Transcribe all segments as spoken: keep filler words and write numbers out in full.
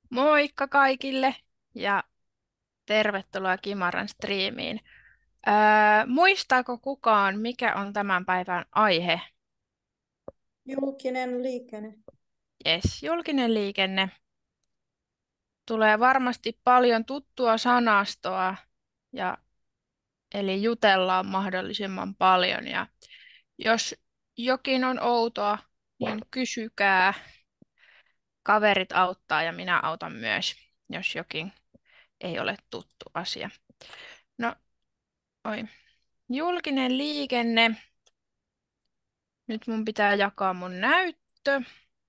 Moikka kaikille ja tervetuloa Kimaran striimiin. Öö, muistaako kukaan, mikä on tämän päivän aihe? Julkinen liikenne. Jes, julkinen liikenne. Tulee varmasti paljon tuttua sanastoa, ja, eli jutellaan mahdollisimman paljon. Ja jos jokin on outoa, niin kysykää. Kaverit auttaa ja minä autan myös, jos jokin ei ole tuttu asia. No, oi. Julkinen liikenne. Nyt mun pitää jakaa mun näyttö.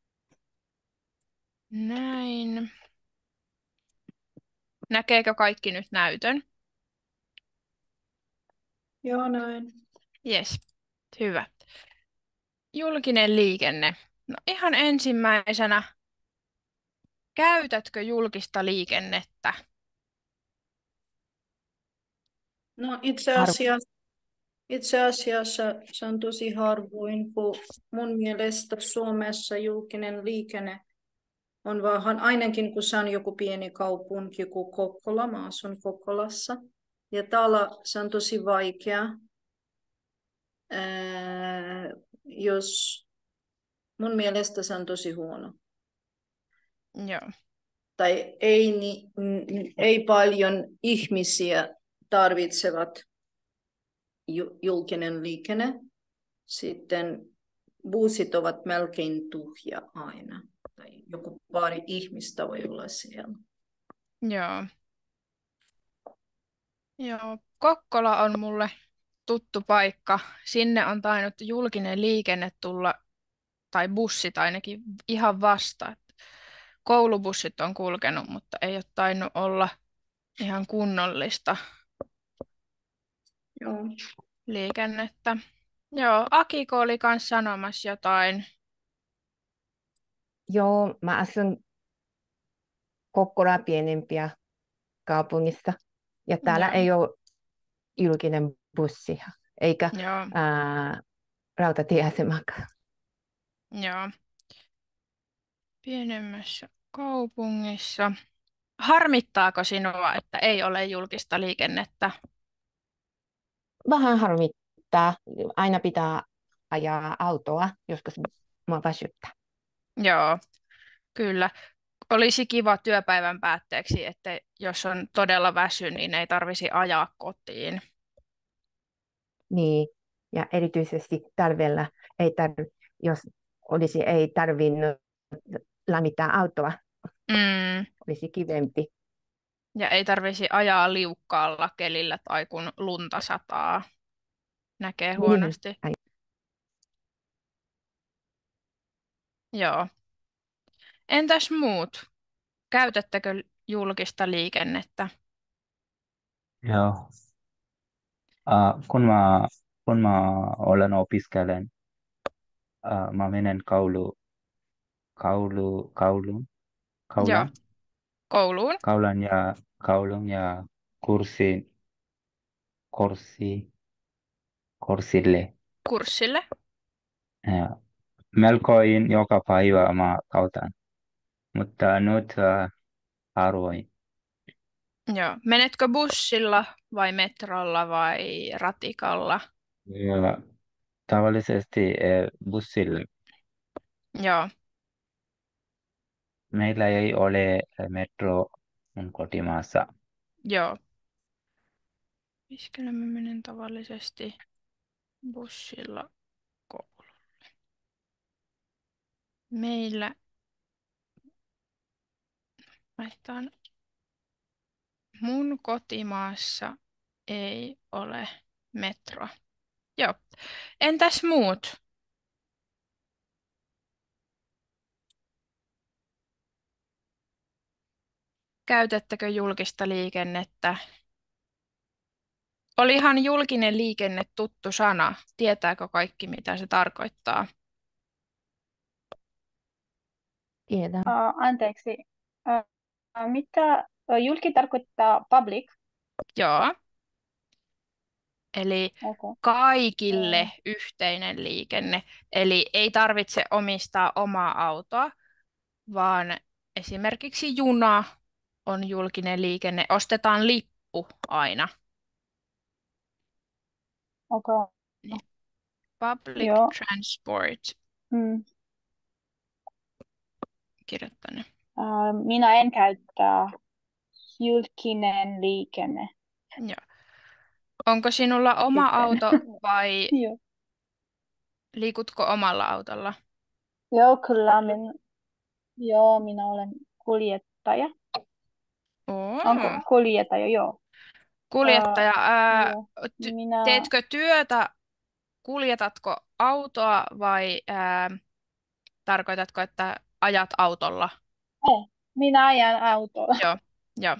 Näin. Näkeekö kaikki nyt näytön? Joo, näin. Yes, hyvä. Julkinen liikenne. No ihan ensimmäisenä, käytätkö julkista liikennettä? No itse Har- asiassa, itse asiassa se on tosi harvoin, kun mun mielestä Suomessa julkinen liikenne on vähän, ainakin kun se on joku pieni kaupunki kuin Kokkola, mä asun Kokkolassa. Ja täällä se on tosi vaikea, ää, jos mun mielestä se on tosi huono. Joo, Tai ei, ni, n- ei paljon ihmisiä tarvitsevat ju- julkinen liikenne. Sitten bussit ovat melkein tuhja aina. Tai joku pari ihmistä voi olla siellä. joo. Joo, Kokkola on mulle tuttu paikka. Sinne on tainnut julkinen liikenne tulla, tai bussit ainakin, ihan vasta. Koulubussit on kulkenut, mutta ei ole tainnut olla ihan kunnollista Joo. liikennettä. Joo, Akiko oli kanssa sanomassa jotain. Joo, mä asun Kokkola pienempiä kaupungissa. Ja täällä Joo, ei ole julkinen bussi eikä joo, ää, rautatieasemakaan. joo. Pienemmässä kaupungissa. Harmittaako sinua, että ei ole julkista liikennettä? Vähän harmittaa. Aina pitää ajaa autoa, joskus mua väsyttää. Joo, kyllä. Olisi kiva työpäivän päätteeksi, että jos on todella väsy, niin ei tarvisi ajaa kotiin. Niin. Ja erityisesti talvella, ei tarvi, jos olisi, ei tarvinnut lämmittää autoa, Mm. olisi kivempi. Ja ei tarvisi ajaa liukkaalla kelillä tai kun lunta sataa. Näkee Niin. huonosti. Ai, Joo. Entäs muut? Käytättekö julkista liikennettä? Joo. Uh, kun mä, kun mä olen opiskelen, uh, mä menen koulu, koulu, kouluun, Joo. kaulaan, Kouluun? kaulaan ja, kouluun ja kurssiin, kurssi, kurssille. Kurssille? Ja melkoin joka päivä mä kautan, mutta nyt uh, harvoin. Joo. Menetkö bussilla vai metrolla vai ratikalla? Ja tavallisesti eh, bussille. Joo. Meillä ei ole eh, metro mun kotimaassa. Joo. Missä mä menen tavallisesti bussilla kouluun? Meillä vaihtaan mun kotimaassa ei ole metroa. Joo. Entäs muut? Käytättekö julkista liikennettä? Olihan julkinen liikenne tuttu sana. Tietääkö kaikki, mitä se tarkoittaa? tiedän. Ää, anteeksi. Ää, mitä ää, julki tarkoittaa public? Joo. Eli Okay. kaikille yhteinen liikenne. Eli ei tarvitse omistaa omaa autoa, vaan esimerkiksi juna on julkinen liikenne. Ostetaan lippu aina. Okei. Public Joo. transport. Mm. Kirjoittanut. Ää, minä en käytä julkinen liikenne. Joo. Onko sinulla oma Sitten. auto vai Joo. liikutko omalla autolla? Joo, kyllä. Min, joo, minä olen kuljettaja. Oo. Onko kuljettaja? Joo. Kuljettaja, ää, Joo. ty- Minä, teetkö työtä, kuljetatko autoa vai ää, tarkoitatko, että ajat autolla? eh, minä ajan autolla. Joo, joo,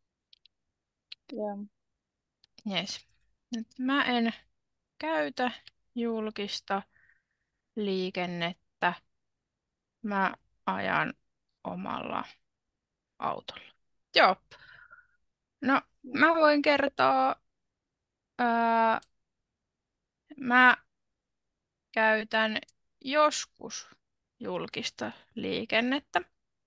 Joo. yes. Nyt mä en käytä julkista liikennettä. Mä ajan omalla autolla. Joo. No, mä voin kertoa, ää, mä käytän joskus julkista liikennettä,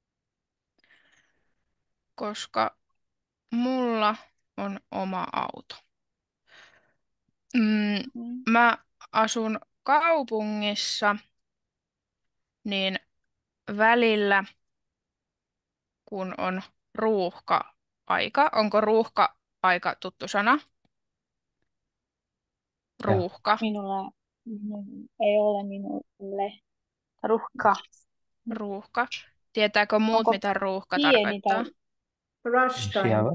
koska mulla on oma auto. Mm, Mm. mä asun kaupungissa, niin välillä, kun on ruuhka-aika, onko ruuhka-aika tuttu sana? Joo. Ruuhka. Minulla mm, ei ole minulle ruuhka. Ruuhka. Tietääkö muut, Onko mitä ruuhka pieni tarkoittaa? tai Rush Rush time. hour.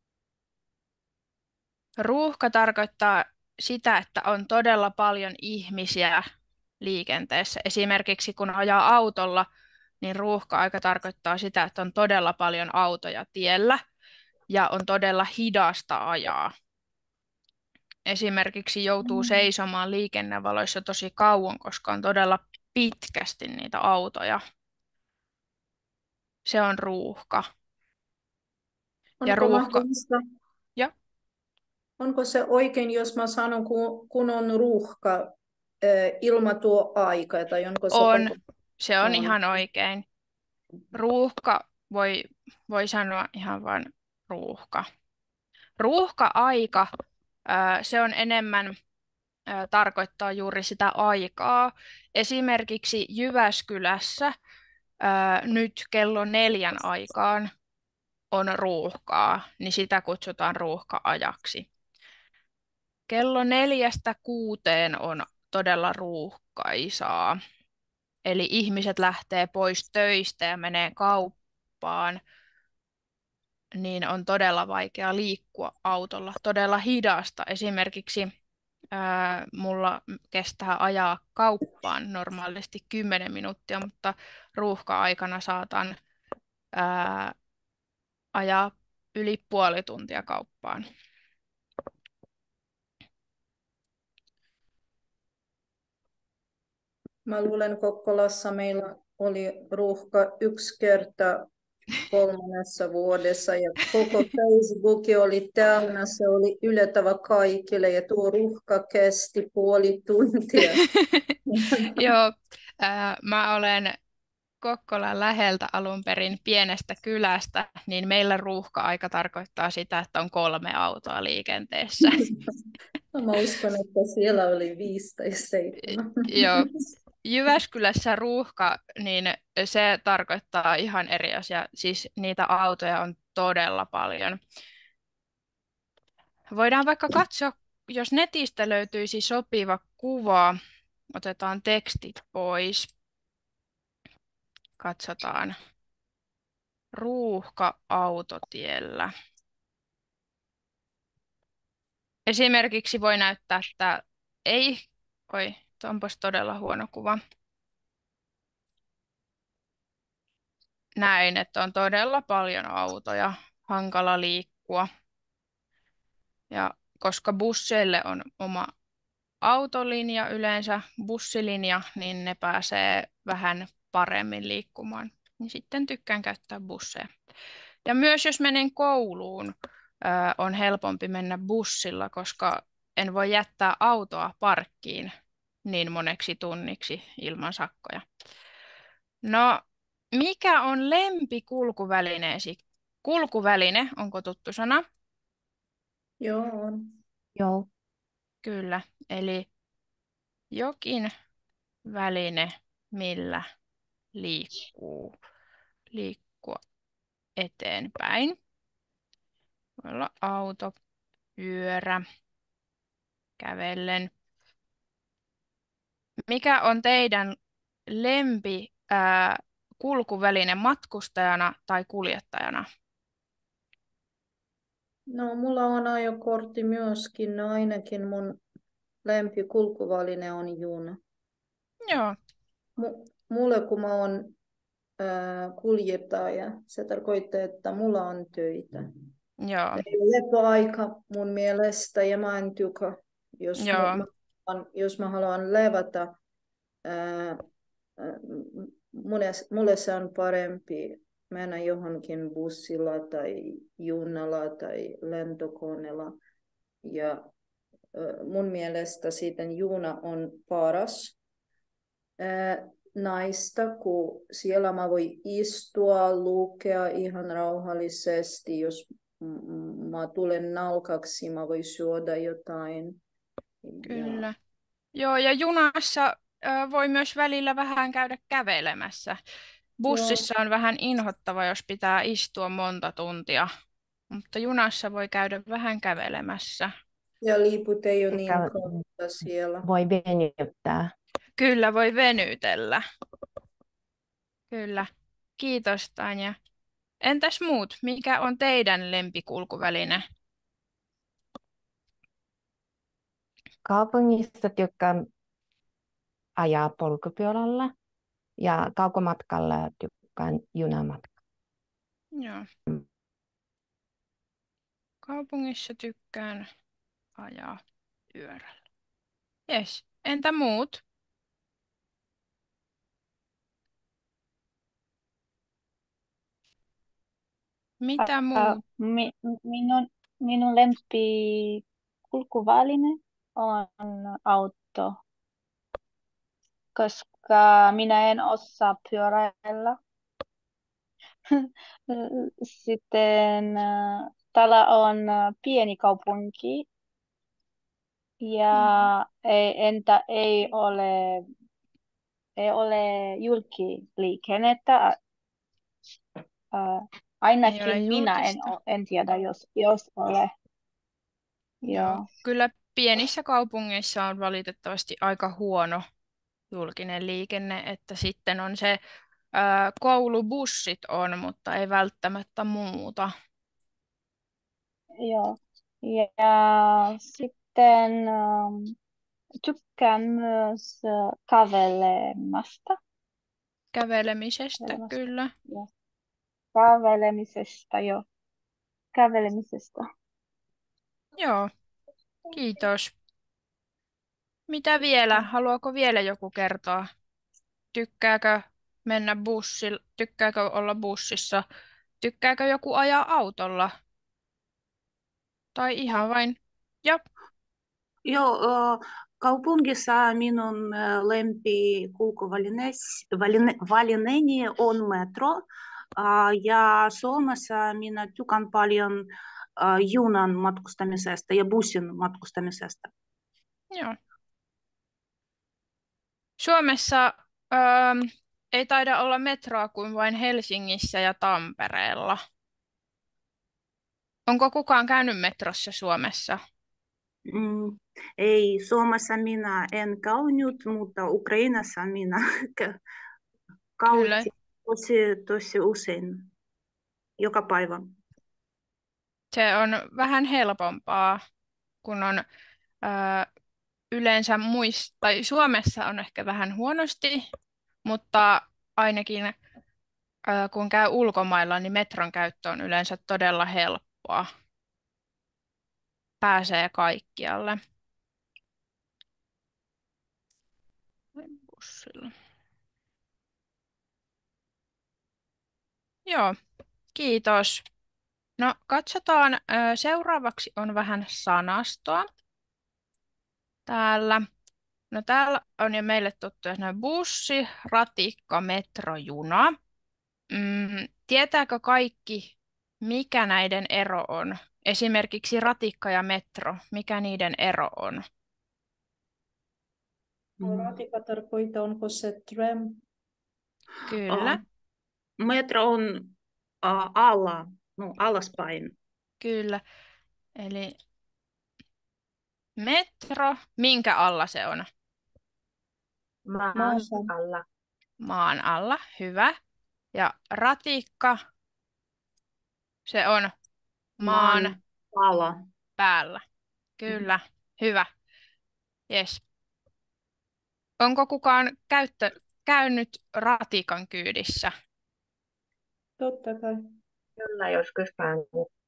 Ruuhka tarkoittaa sitä, että on todella paljon ihmisiä liikenteessä. Esimerkiksi kun ajaa autolla, niin ruuhka-aika tarkoittaa sitä, että on todella paljon autoja tiellä ja on todella hidasta ajaa. Esimerkiksi joutuu Mm. seisomaan liikennevaloissa tosi kauan, koska on todella pitkästi niitä autoja. Se on ruuhka. Ja Onko ruuhka, mahdollista, ja onko se oikein, jos mä sanon, kun, kun on ruuhka, eh, ilmatuo aika, tai onko se on, koko... se on on. ihan oikein. Ruuhka voi, voi sanoa ihan vain ruuhka. Ruuhka-aika, ää, se on enemmän, ää, tarkoittaa juuri sitä aikaa. Esimerkiksi Jyväskylässä ää, nyt kello neljän aikaan on ruuhkaa, niin sitä kutsutaan ruuhka-ajaksi. Kello neljästä kuuteen on todella ruuhkaisaa. Eli ihmiset lähtee pois töistä ja menee kauppaan, niin on todella vaikea liikkua autolla, todella hidasta. Esimerkiksi ää, mulla kestää ajaa kauppaan normaalisti kymmenen minuuttia, mutta ruuhka-aikana saatan ää, ajaa yli puoli tuntia kauppaan. Mä luulen, Kokkolassa meillä oli ruuhka yksi kerta kolmannessa vuodessa ja koko Facebook oli täynnä, se oli yllättävä kaikille ja tuo ruuhka kesti puoli tuntia. Joo, ää, mä olen Kokkolan läheltä alun perin pienestä kylästä, niin meillä ruuhka-aika tarkoittaa sitä, että on kolme autoa liikenteessä. No, mä uskon, että siellä oli viisi tai seitsemän. Joo. Jyväskylässä ruuhka, niin se tarkoittaa ihan eri asia. Siis niitä autoja on todella paljon. Voidaan vaikka katsoa, jos netistä löytyisi sopiva kuva. Otetaan tekstit pois. Katsotaan. Ruuhka autotiellä. Esimerkiksi voi näyttää, että ei, oi, onpas todella huono kuva. Näin, että on todella paljon autoja, hankala liikkua. Ja koska busseille on oma autolinja, yleensä bussilinja, niin ne pääsee vähän paremmin liikkumaan. Niin sitten tykkään käyttää busseja. Ja myös jos menen kouluun, ää, on helpompi mennä bussilla, koska en voi jättää autoa parkkiin niin moneksi tunniksi ilman sakkoja. No, Mikä on lempikulkuvälineesi? Kulkuväline, onko tuttu sana? Joo, on. Joo, Kyllä, eli jokin väline, millä liikkuu, liikkua eteenpäin. Voi olla auto, pyörä, kävellen. Mikä on teidän lempi ää, kulkuväline matkustajana tai kuljettajana? No, mulla on ajokortti myöskin. No, ainakin mun lempikulkuväline on juna. Joo, Mu- mulle kun mä oon ää, kuljettaja, se tarkoittaa, että mulla on töitä. joo, Se ei ole lepoaika mun mielestä ja mä en tykkää, jos, mu- joo, mä, haluan- jos mä haluan levätä, ää, ää, mulle, mulle se on parempi mennä johonkin bussilla tai junalla tai lentokoneella. Ja ää, mun mielestä sitten juna on paras ää, naista, kun siellä mä voi istua, lukea ihan rauhallisesti. Jos m- m- mä tulen nalkaksi, mä voin syödä jotain. Ja, kyllä. Joo, ja junassa ö, voi myös välillä vähän käydä kävelemässä. joo, Bussissa on vähän inhottava, jos pitää istua monta tuntia, mutta junassa voi käydä vähän kävelemässä. ja liput ei ole niin eikä kalliita siellä. voi venyttää. Kyllä, voi venytellä. Kyllä. Kiitos, Tanja. Entäs muut? Mikä on teidän lempikulkuväline? Kaupungissa tykkään ajaa polkupyörällä ja kaukomatkalla tykkään junamatkalla. Joo. Kaupungissa tykkään ajaa pyörällä. Jes. Entä muut? Mitä Ää, muut? mi, minun, minun lempi kulkuväline on auto, koska minä en osaa pyöräillä. Sitten äh, täällä on äh, pieni kaupunki Mm. ja ei, entä ei ole, ei ole julkiliikennettä. Äh, Ei ole ainakin minä en, julkista. o- en tiedä, jos, jos ole. Joo. Joo, Kyllä pienissä kaupungeissa on valitettavasti aika huono julkinen liikenne, että sitten on se ää, koulubussit on, mutta ei välttämättä muuta. joo. Ja sitten ähm, tykkään myös äh, kävelemästä. Kävelemisestä Kävelemästä. kyllä. Joo. Kävelemisestä, joo. Kävelemisestä. Joo, kiitos. Mitä vielä? Haluaako vielä joku kertoa? Tykkääkö mennä bussilla? Tykkääkö olla bussissa? Tykkääkö joku ajaa autolla? Tai ihan vain? Joo, Joo, ö, kaupungissa minun ö, lempikulkuvälineeni on metro. Ä, Ja Suomessa minä tykkään paljon ö, junan matkustamisesta ja bussin matkustamisesta. joo. Suomessa ähm, ei taida olla metroa kuin vain Helsingissä ja Tampereella. Onko kukaan käynyt metrossa Suomessa? Mm, Ei, Suomessa minä en käynyt, mutta Ukrainassa minä kä- Kyllä, käytin tosi, tosi usein, joka päivä. se on vähän helpompaa, kun on ää, yleensä muist tai Suomessa on ehkä vähän huonosti, mutta ainakin ää, kun käy ulkomailla, niin metron käyttö on yleensä todella helppoa. Pääsee kaikkialle. Bussilla. Joo, kiitos. No, katsotaan. ö, Seuraavaksi on vähän sanastoa täällä. No, täällä on jo meille tuttuja sanoja bussi, ratikka, metro, juna. Mm, tietääkö kaikki, mikä näiden ero on? Esimerkiksi ratikka ja metro, mikä niiden ero on? Ratikka tarkoittaa, onko se tram? Kyllä, Uh, metro on uh, alla, no, alaspäin. kyllä. Eli metro, minkä alla se on? Maan Maassa. alla. Maan alla, hyvä. Ja ratikka, se on maan Maan alla. päällä. Kyllä, hyvä. Yes. Onko kukaan käyttö, käynyt ratikan kyydissä? Totta kai. Kyllä joskus käynyt.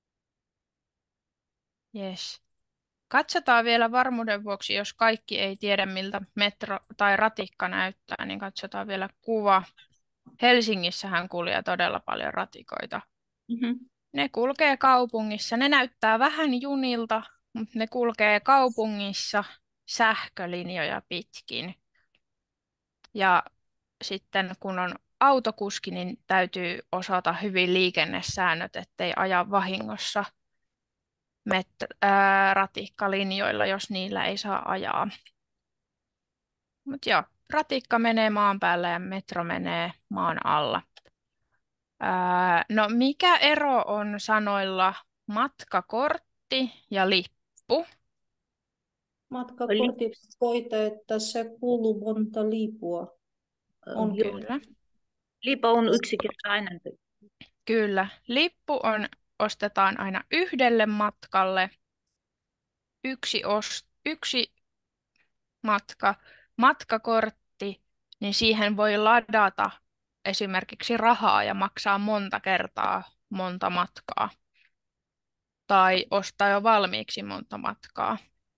Yes. Katsotaan vielä varmuuden vuoksi, jos kaikki ei tiedä, miltä metro tai ratikka näyttää, niin katsotaan vielä kuva. Helsingissähän kulkee todella paljon ratikoita. Mhm. Ne kulkee kaupungissa. Ne näyttää vähän junilta, mutta ne kulkee kaupungissa sähkölinjoja pitkin. Ja sitten kun on autokuski, niin täytyy osata hyvin liikennesäännöt, ettei aja vahingossa met- ää, ratikkalinjoilla, jos niillä ei saa ajaa. Mutta joo, ratikka menee maan päällä ja metro menee maan alla. Ää, no mikä ero on sanoilla matkakortti ja lippu? Matkakortit tarkoittaa, että se kuuluu monta lipua. On Joo. Kyllä, Lipa on yksinkertainen. kyllä. Lippu on, ostetaan aina yhdelle matkalle. Yksi, os, yksi matka, matkakortti, niin siihen voi ladata esimerkiksi rahaa ja maksaa monta kertaa monta matkaa. Tai ostaa jo valmiiksi monta matkaa.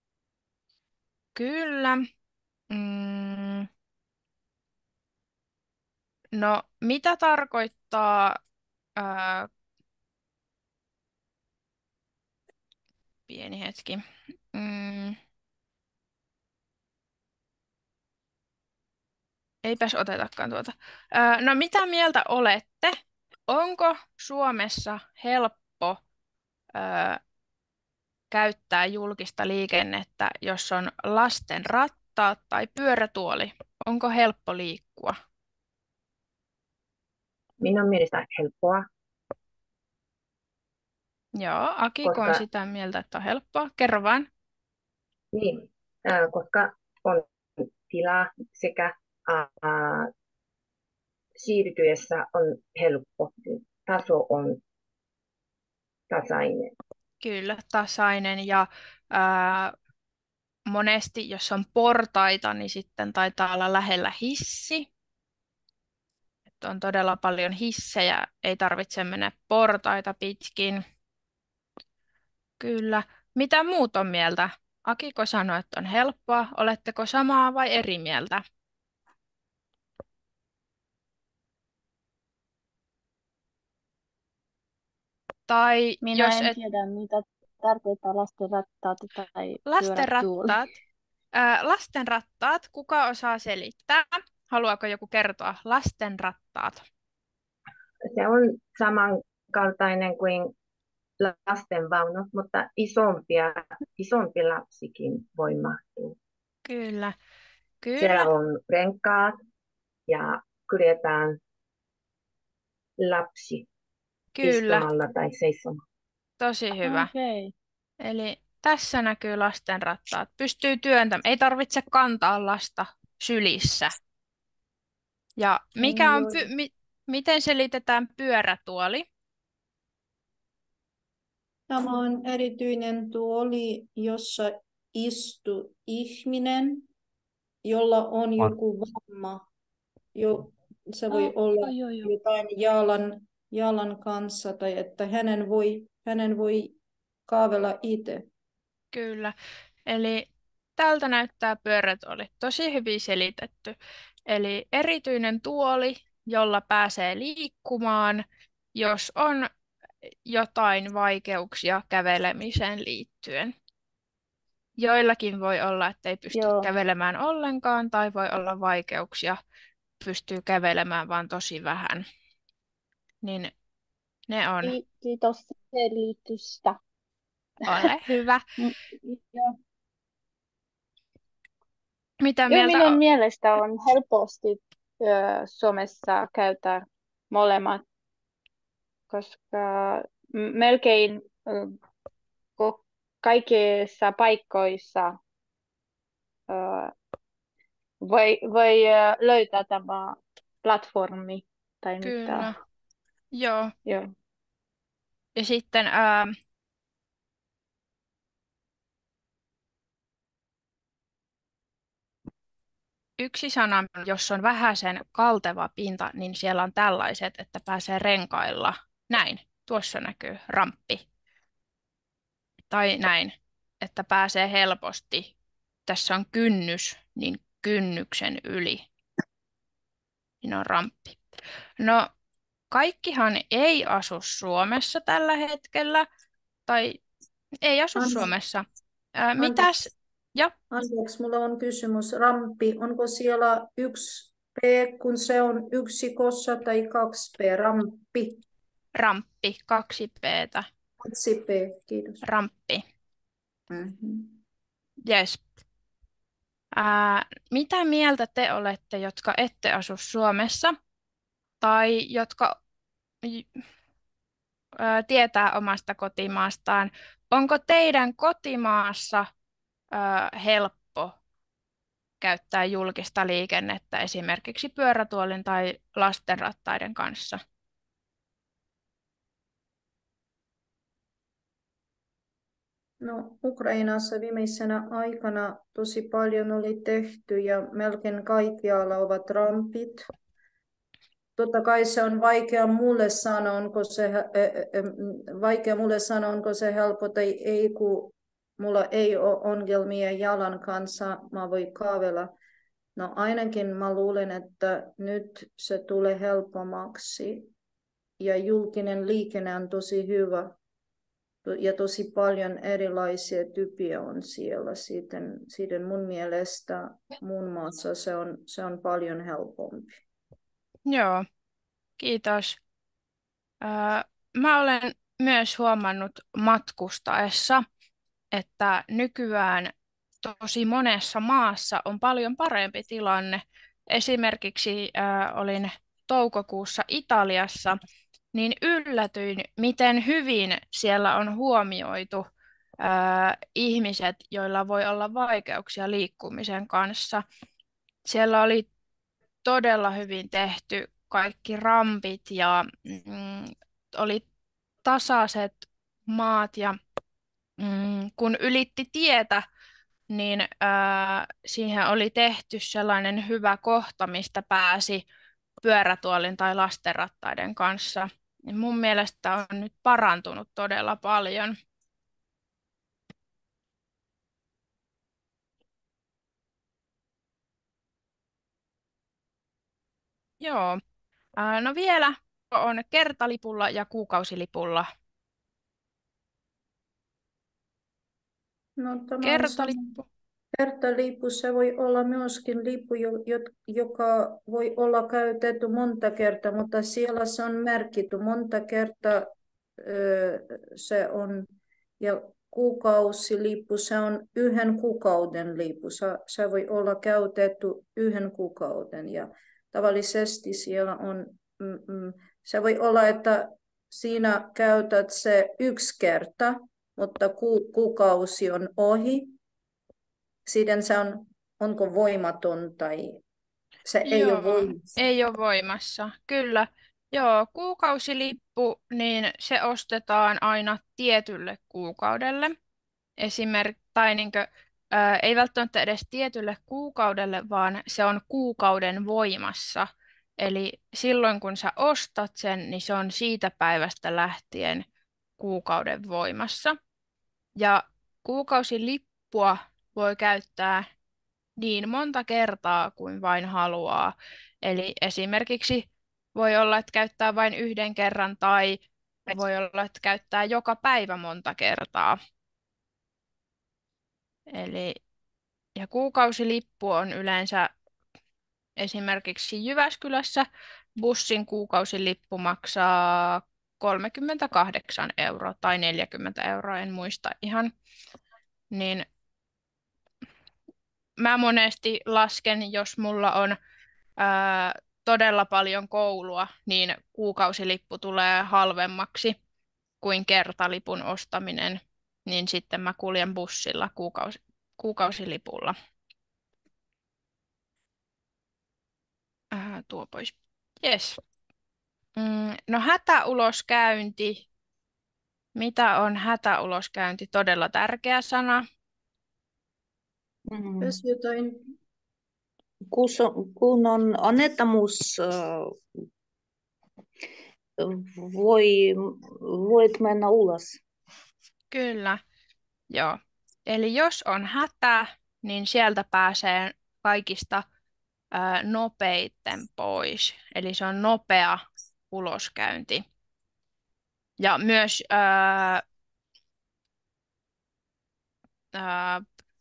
Kyllä. Mm. No, mitä tarkoittaa, ää, pieni hetki. Mm. Eipäs otetakaan tuota. Ää, no, mitä mieltä olette? Onko Suomessa helppo ää, käyttää julkista liikennettä, jos on lasten rattaat tai pyörätuoli? Onko helppo liikkua? Minun mielestä helppoa, Joo, Akiko on koska, sitä mieltä, että on helppoa. Kerro vaan. niin, ää, koska on tilaa sekä ää, siirtyessä on helppo. Taso on tasainen. Kyllä, tasainen ja ää, monesti, jos on portaita, niin sitten taitaa olla lähellä hissi. Että on todella paljon hissejä, ei tarvitse mennä portaita pitkin. Kyllä. Mitä muut on mieltä? Akiko sanoi, että on helppoa. Oletteko samaa vai eri mieltä? Tai Minä jos en et tiedä, mitä tarkoittaa lastenrattaat tai pyörätuoli. lastenrattaat, ää, lastenrattaat, kuka osaa selittää? Haluaako joku kertoa? Lastenrattaat. Se on samankaltainen kuin lastenvaunu, mutta isompia, isompi lapsikin voi mahtua. Kyllä, Siellä kyllä, on renkaat ja kuljetaan lapsi kyllä. istumalla tai seisomalla. Tosi hyvä. Okei. Eli tässä näkyy lastenrattaat. Pystyy työntämään. Ei tarvitse kantaa lasta sylissä. Ja mikä on, Joo. py- mi- miten selitetään pyörätuoli? Tämä on erityinen tuoli, jossa istuu ihminen, jolla on On. joku vamma. Jo, se voi Ah, olla joo, joo. jotain jalan, jalan kanssa tai että hänen voi, hänen voi kaavella itse. Kyllä. Eli tältä näyttää pyörätuoli. Tosi hyvin selitetty. Eli erityinen tuoli, jolla pääsee liikkumaan, jos on jotain vaikeuksia kävelemiseen liittyen. Joillakin voi olla, että ei pysty Joo. kävelemään ollenkaan, tai voi olla vaikeuksia, pystyy kävelemään vaan tosi vähän. niin ne on. Ki- Kiitos selitystä. Ole hyvä. Mm, Joo. Mitä Joo, mieltä? minun o- mielestä on helposti ö, Suomessa käyttää molemmat, koska m- melkein ö, ko- kaikissa paikoissa ö, voi, voi ö, löytää tämä platformi tai mitä. Kyllä. Joo. Joo. Ja sitten ää, yksi sana, jos on vähäsen kalteva pinta, niin siellä on tällaiset, että pääsee renkailla. Näin. Tuossa näkyy ramppi. Tai näin, että pääsee helposti. Tässä on kynnys, niin kynnyksen yli. Niin on ramppi. No, kaikkihan ei asu Suomessa tällä hetkellä, tai ei asu Anteeksi, Suomessa. Ää, mitäs? anteeksi, Ja anteeksi, mulla on kysymys. Rampi, onko siellä yksi P, kun se on yksi kossa tai kaksi P? Rampi, ramppi, kaksi peetä, kaksi P, kiitos. ramppi. Mhm. Yes. Ää, mitä mieltä te olette, jotka ette asu Suomessa tai jotka j- ää, tietää omasta kotimaastaan? Onko teidän kotimaassa ää, helppo käyttää julkista liikennettä esimerkiksi pyörätuolin tai lastenrattaiden kanssa? No, Ukrainassa viimeisenä aikana tosi paljon oli tehty ja melkein kaikkialla ovat rampit. Totta kai se on vaikea mulle sanoa, onko se, ä, ä, ä, vaikea mulle sanoa, onko se helppo tai ei, kun mulla ei ole ongelmia jalan kanssa, mä voin kaavella. No ainakin mä luulen, että nyt se tulee helpommaksi ja julkinen liikenne on tosi hyvä ja tosi paljon erilaisia tyyppiä on siellä. Sitten, sitten mun mielestä muun muassa se on, se on paljon helpompi. Joo, kiitos. Ää, mä olen myös huomannut matkustaessa, että nykyään tosi monessa maassa on paljon parempi tilanne. Esimerkiksi ää, olin toukokuussa Italiassa, niin yllätyin, miten hyvin siellä on huomioitu ää, ihmiset, joilla voi olla vaikeuksia liikkumisen kanssa. Siellä oli todella hyvin tehty kaikki rampit ja mm, oli tasaiset maat ja mm, kun ylitti tietä, niin ää, siihen oli tehty sellainen hyvä kohta, mistä pääsi pyörätuolin tai lastenrattaiden kanssa. Niin mun mielestä on nyt parantunut todella paljon. Joo. Ää, no vielä on kertalipulla ja kuukausilipulla. No, tämä on sama. Kertalippu. Kertalippu, se voi olla myöskin lippu, jo- jo- joka voi olla käytetty monta kertaa, mutta siellä se on merkitty monta kertaa. ö, Se on, ja kuukausilippu, se on yhden kuukauden lippu. Se, se voi olla käytetty yhden kuukauden ja tavallisesti siellä on, mm, mm, se voi olla, että siinä käytät se yksi kerta, mutta ku, kuukausi on ohi. Sitten se on, onko voimaton tai se ei Joo, ole voimassa. ei ole voimassa. Kyllä. Joo, kuukausilippu, niin se ostetaan aina tietylle kuukaudelle. Esimerk, tai niinkö, ää, ei välttämättä edes tietylle kuukaudelle, vaan se on kuukauden voimassa. Eli silloin kun sä ostat sen, niin se on siitä päivästä lähtien kuukauden voimassa. Ja kuukausilippua voi käyttää niin monta kertaa kuin vain haluaa. Eli esimerkiksi voi olla, että käyttää vain yhden kerran tai voi olla, että käyttää joka päivä monta kertaa. Eli, ja kuukausilippu on yleensä esimerkiksi Jyväskylässä bussin kuukausilippu maksaa kolmekymmentäkahdeksan euroa tai neljäkymmentä euroa, en muista ihan. Niin mä monesti lasken, jos mulla on ää, todella paljon koulua, niin kuukausilippu tulee halvemmaksi kuin kertalipun ostaminen, niin sitten mä kuljen bussilla kuukausi, kuukausilipulla. Ää, tuo pois. Yes. Mm, no hätäuloskäynti. Mitä on hätäuloskäynti? Todella tärkeä sana. Mm. Jos jotain, Kus on- Kun on onnettomuus, äh, voi, voit mennä ulos. Kyllä, joo. Eli jos on hätä, niin sieltä pääsee kaikista ää, nopeiten pois. Eli se on nopea uloskäynti. Ja myös ää, ää,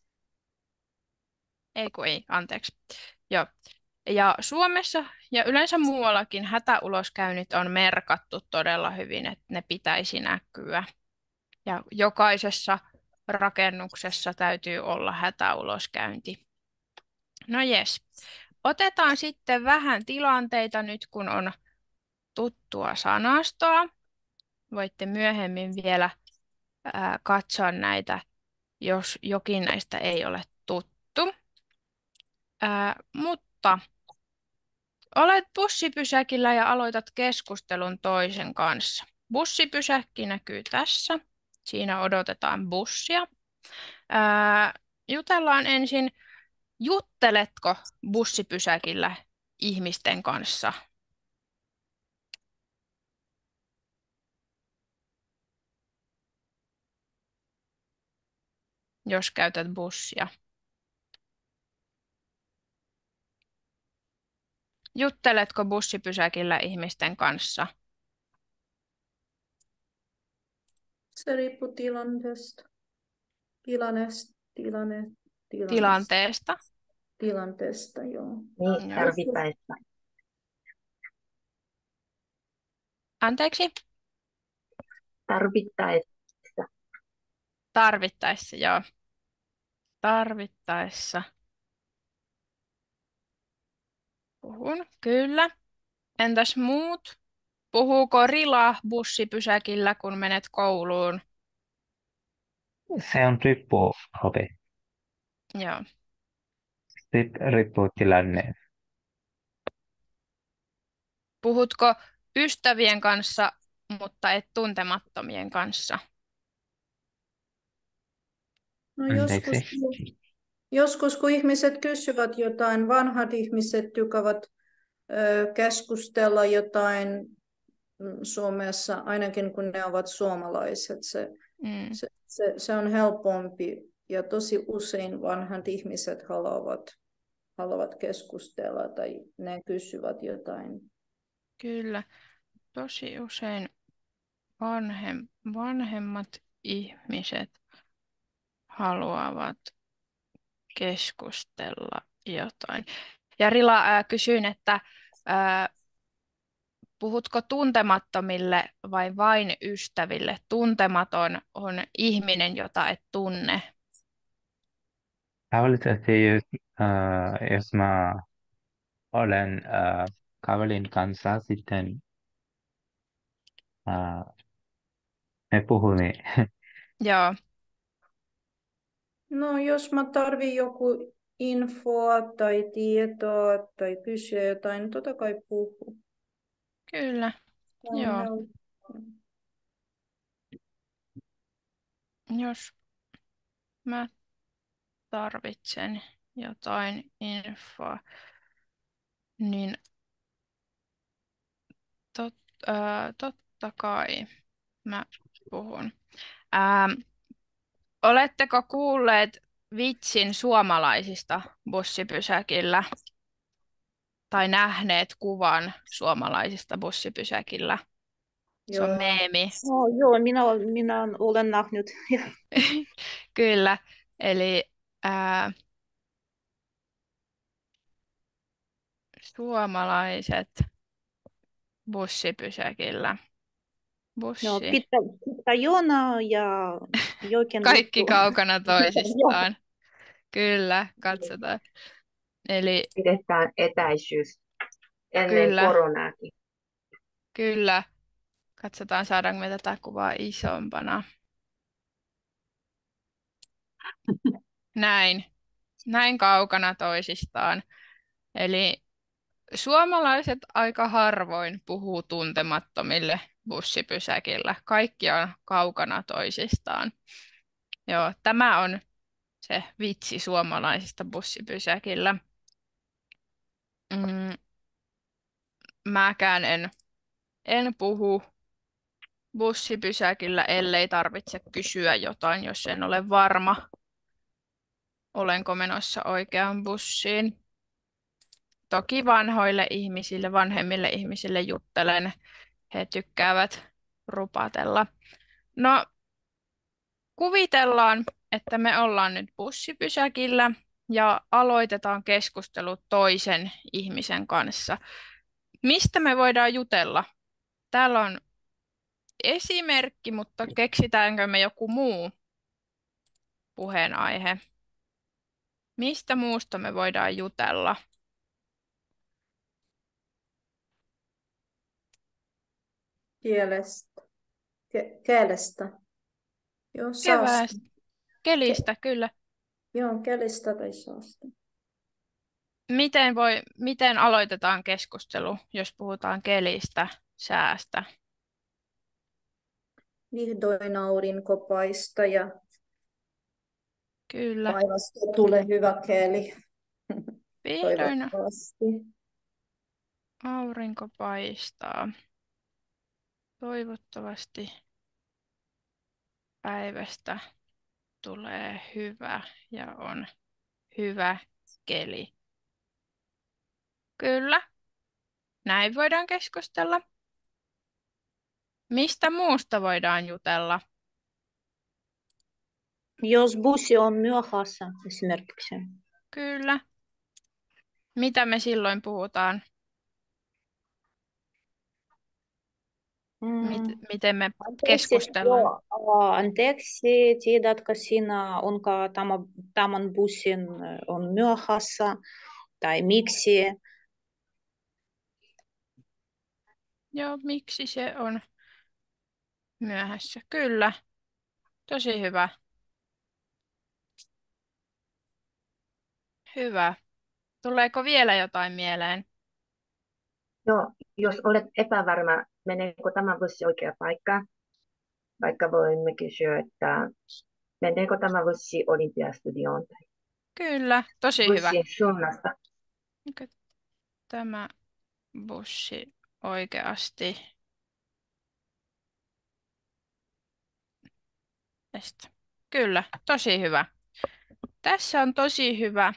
ei kun ei, anteeksi. Joo. Ja Suomessa ja yleensä muuallakin hätäuloskäynnit on merkattu todella hyvin, että ne pitäisi näkyä. Ja jokaisessa rakennuksessa täytyy olla hätäuloskäynti. No jes. Otetaan sitten vähän tilanteita nyt, kun on tuttua sanastoa. Voitte myöhemmin vielä ää, katsoa näitä, jos jokin näistä ei ole tuttu. Ää, mutta olet bussipysäkillä ja aloitat keskustelun toisen kanssa. Bussipysäkki näkyy tässä. Siinä odotetaan bussia. Ää, jutellaan ensin, jutteletko bussipysäkillä ihmisten kanssa? Jos käytät bussia. Jutteletko bussipysäkillä ihmisten kanssa? se riippuu tilanteesta. Tilanteesta, tilanne, tilanteesta, Tilanteesta? tilanteesta, joo. Niin, Joo. tarvittaessa. Anteeksi? Tarvittaessa. Tarvittaessa, joo. Tarvittaessa. Puhun, kyllä. Entäs muut? Puhuuko Rila bussipysäkillä, kun menet kouluun? Se on riippuu, Hope. Joo. Sitten riippuu tilanne. Puhutko ystävien kanssa, mutta et tuntemattomien kanssa? No joskus, Anteeksi. joskus, kun ihmiset kysyvät jotain, vanhat ihmiset tykkäävät ö, keskustella jotain mm, Suomessa, ainakin kun ne ovat suomalaiset. Se, Mm, se, se, se on helpompi ja tosi usein vanhat ihmiset haluavat, haluavat keskustella tai ne kysyvät jotain. kyllä. Tosi usein vanhem, vanhemmat ihmiset haluavat keskustella jotain. Ja Rila, ää, kysyin, että ää, puhutko tuntemattomille vai vain ystäville? Tuntematon on ihminen, jota et tunne. Tavallisesti jos, äh, jos mä olen äh, kaverin kanssa, sitten äh, me puhumme. Joo, No jos mä tarvin joku infoa tai tietoa tai kysyä jotain, totta kai puhuu. kyllä. Se on Joo. helppo. Jos mä tarvitsen jotain infoa, niin tot, ää, totta kai mä puhun. Ää, oletteko kuulleet vitsin suomalaisista bussipysäkillä tai nähneet kuvan suomalaisista bussipysäkillä? Se on Joo. meemi. Oh, joo, minä, minä olen nähnyt. Kyllä. Eli ää, suomalaiset bussipysäkillä. No, Bussi. pitkä, pitkä jona ja jokin Kaikki juttu. kaukana Joo. toisistaan. Kyllä, katsotaan. Eli Pidetään etäisyys ennen kyllä, koronaakin. kyllä. Katsotaan, saadaanko me tätä kuvaa isompana. Näin. Näin kaukana toisistaan. Eli suomalaiset aika harvoin puhuu tuntemattomille bussipysäkillä. Kaikki on kaukana toisistaan. Joo, tämä on se vitsi suomalaisista bussipysäkillä. Mm, mäkään en, en puhu bussipysäkillä, ellei tarvitse kysyä jotain, jos en ole varma, olenko menossa oikeaan bussiin. Toki vanhoille ihmisille, vanhemmille ihmisille juttelen. He tykkäävät rupatella. No, kuvitellaan, että me ollaan nyt bussipysäkillä ja aloitetaan keskustelu toisen ihmisen kanssa. Mistä me voidaan jutella? Täällä on esimerkki, mutta keksitäänkö me joku muu puheenaihe? Mistä muusta me voidaan jutella? Kielestä. Ke- kielestä. Joo, saasta. Keväästä, kelistä, kyllä. Joo, kielestä tai saasta. Miten voi, miten aloitetaan keskustelu, jos puhutaan kelistä, säästä? Vihdoin aurinko paistaa ja Kyllä. päivästä tulee hyvä keli. Vihdoin Toivottavasti. aurinko paistaa. Toivottavasti päivästä tulee hyvä ja on hyvä keli. Kyllä, näin voidaan keskustella. Mistä muusta voidaan jutella? Jos bussi on myöhässä esimerkiksi. Kyllä. Mitä me silloin puhutaan? Mit, Mm. miten me Anteeksi, keskustellaan? joo, aa, anteeksi, tiedätkö sinä, onko tämä, tämän bussin äh, on myöhässä tai miksi? Joo, miksi se on myöhässä? Kyllä, tosi hyvä. Hyvä. Tuleeko vielä jotain mieleen? No, jos olet epävarma, meneekö tämä bussi oikea paikka, vaikka voimme kysyä, että meneekö tämä bussi Olympiastudioon tai Kyllä, tosi hyvä. bussin suunnasta. Onko tämä bussi oikeasti estä? Kyllä, tosi hyvä. Tässä on tosi hyvä.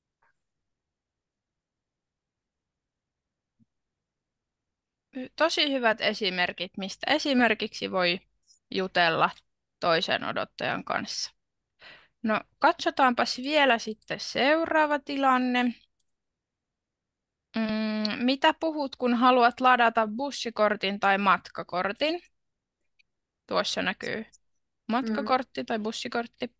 Tosi hyvät esimerkit, mistä esimerkiksi voi jutella toisen odottajan kanssa. No, katsotaanpas vielä sitten seuraava tilanne. Mm, mitä puhut, kun haluat ladata bussikortin tai matkakortin? Tuossa näkyy matkakortti tai bussikortti.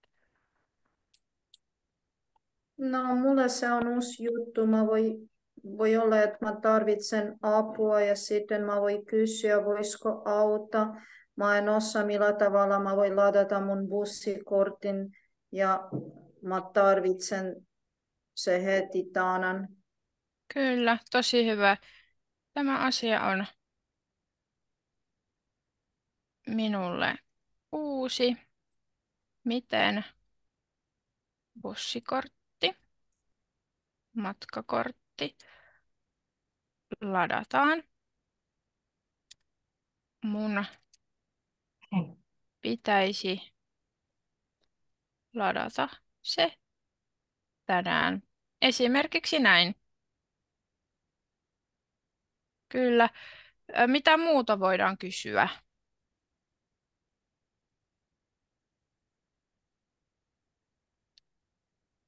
No, mulle se on uusi juttu. Mä voi, voi olla, että mä tarvitsen apua ja sitten mä voin kysyä, voisiko auttaa. Mä en osaa millä tavalla mä voin ladata mun bussikortin ja mä tarvitsen se heti tänään. Kyllä, tosi hyvä. Tämä asia on minulle uusi. Miten bussikortti, matkakortti ladataan? Mun pitäisi ladata se tänään. Esimerkiksi näin. Kyllä. Ö, Mitä muuta voidaan kysyä?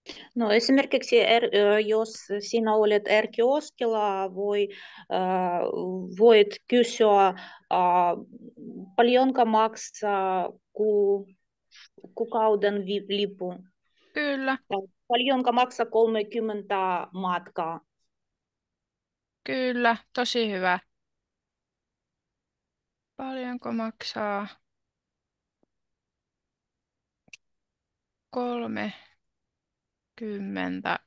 No esimerkiksi er, ö, jos sinä olet R-kioskilla, voi, äh, voit kysyä, äh, paljonko maksaa ku, kuukauden vi- lippu. Kyllä, Tai paljonko maksaa kolmekymmentä matkaa. kyllä, tosi hyvä. Paljonko maksaa kolmekymmentä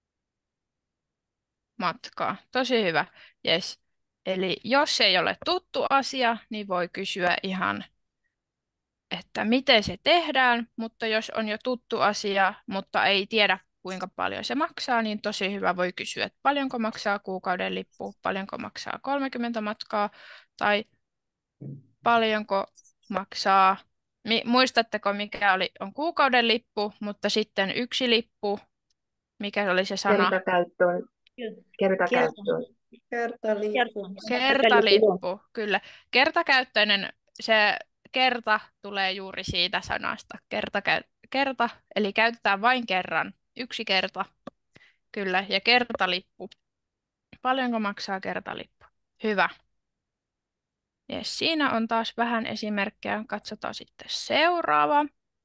matkaa? Tosi hyvä. Yes. Eli jos ei ole tuttu asia, niin voi kysyä ihan, että miten se tehdään, mutta jos on jo tuttu asia, mutta ei tiedä kuinka paljon se maksaa, niin tosi hyvä voi kysyä, että paljonko maksaa kuukauden lippu, paljonko maksaa kolmekymmentä matkaa, tai paljonko maksaa, mi- muistatteko mikä oli, on kuukauden lippu, mutta sitten yksi lippu, mikä oli se sana? Kertakäyttöön. Kertakäyttöön. Kertalippu. Kertalippu, kyllä. Kertakäyttöinen, se kerta tulee juuri siitä sanasta. Kertakäy, kerta, eli käytetään vain kerran. Yksi kerta, kyllä. Ja kertalippu. Paljonko maksaa kertalippu? Hyvä. Yes, siinä on taas vähän esimerkkejä. Katsotaan sitten seuraava.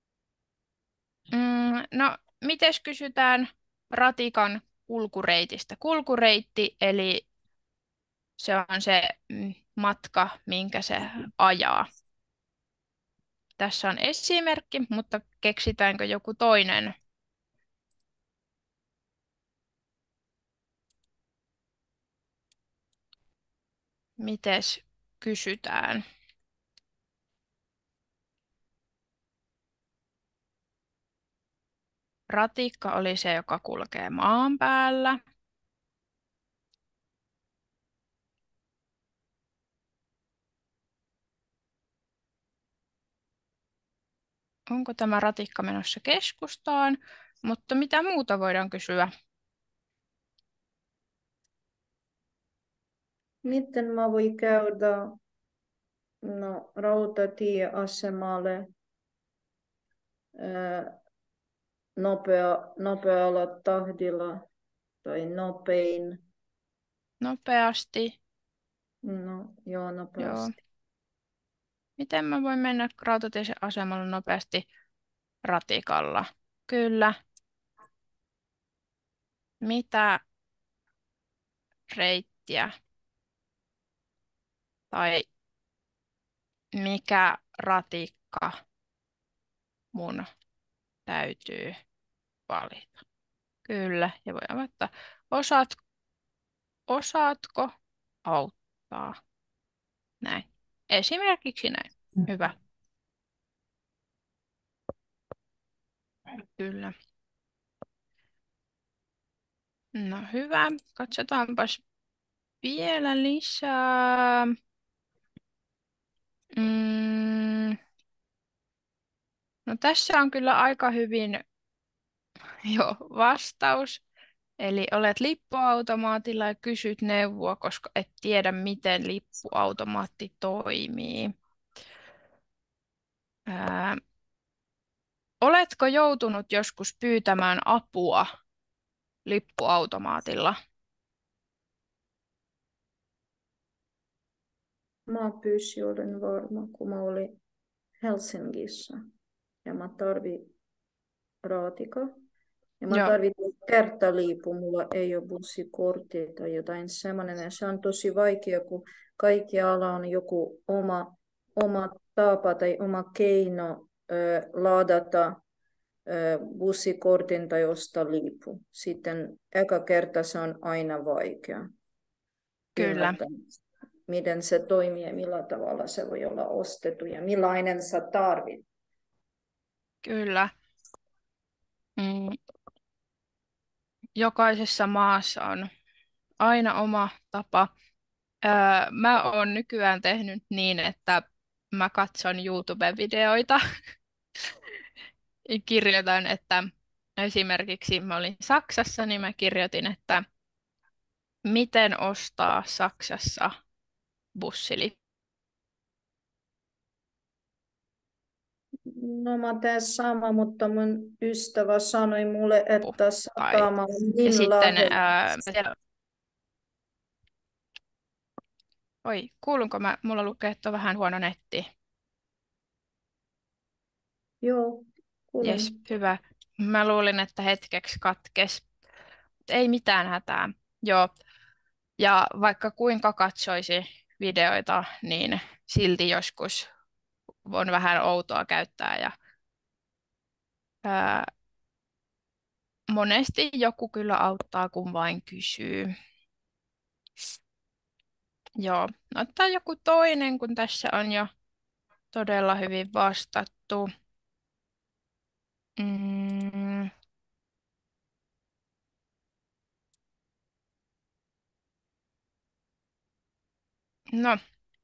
Mm, no, mites kysytään ratikan kulkureitistä? Kulkureitti, eli se on se mm, matka, minkä se ajaa. Tässä on esimerkki, mutta keksitäänkö joku toinen? Mites kysytään? Ratikka oli se, joka kulkee maan päällä. Onko tämä ratikka menossa keskustaan? Mutta mitä muuta voidaan kysyä? Miten mä voin käydä no, rautatieasemalle ää, nopea, nopealla tahdilla tai nopein? Nopeasti. No, joo, Joo. nopeasti. Miten mä voin mennä rautatieasemalle nopeasti ratikalla? Kyllä. Mitä reittiä tai mikä ratikka mun täytyy valita? Kyllä, ja voi avata. Osaat, osaatko auttaa? Näin. Esimerkiksi näin. Hyvä. Kyllä. No hyvä. Katsotaanpas vielä lisää. Mm. No tässä on kyllä aika hyvin jo vastaus. Eli olet lippuautomaatilla ja kysyt neuvoa, koska et tiedä, miten lippuautomaatti toimii. Ää, oletko joutunut joskus pyytämään apua lippuautomaatilla? Mä pyysin, olen varma, kun mä olin Helsingissä ja mä tarvin raatika. Ja mä Joo, tarvitsen kertaliipu, mulla ei ole bussikorttia tai jotain semmoinen. Ja se on tosi vaikea, kun kaikki ala on joku oma, oma tapa tai oma keino ö, ladata ö, bussikortin tai ostaa liipu. Sitten eka kerta se on aina vaikea kyllä, ymmärtää, miten se toimii ja millä tavalla se voi olla ostettu ja millainen sä tarvit. kyllä. Mm, jokaisessa maassa on aina oma tapa. Öö, mä oon nykyään tehnyt niin, että mä katson YouTube-videoita ja kirjoitan, että esimerkiksi mä olin Saksassa, niin mä kirjoitin, että miten ostaa Saksassa bussilippu. No mä teen sama, mutta mun ystävä sanoi mulle, että Tai. satama on Ja niin sitten, lähellä. ää, siellä... Oi, kuulunko mä? Mulla lukee, että on vähän huono netti. Joo, kuulen. Jes, hyvä. Mä luulin, että hetkeksi katkes. Ei mitään hätää. Joo. Ja vaikka kuinka katsoisi videoita, niin silti joskus on vähän outoa käyttää. Ja, ää, monesti joku kyllä auttaa, kun vain kysyy. Joo. No, ottaa joku toinen, kun tässä on jo todella hyvin vastattu. Mm. No,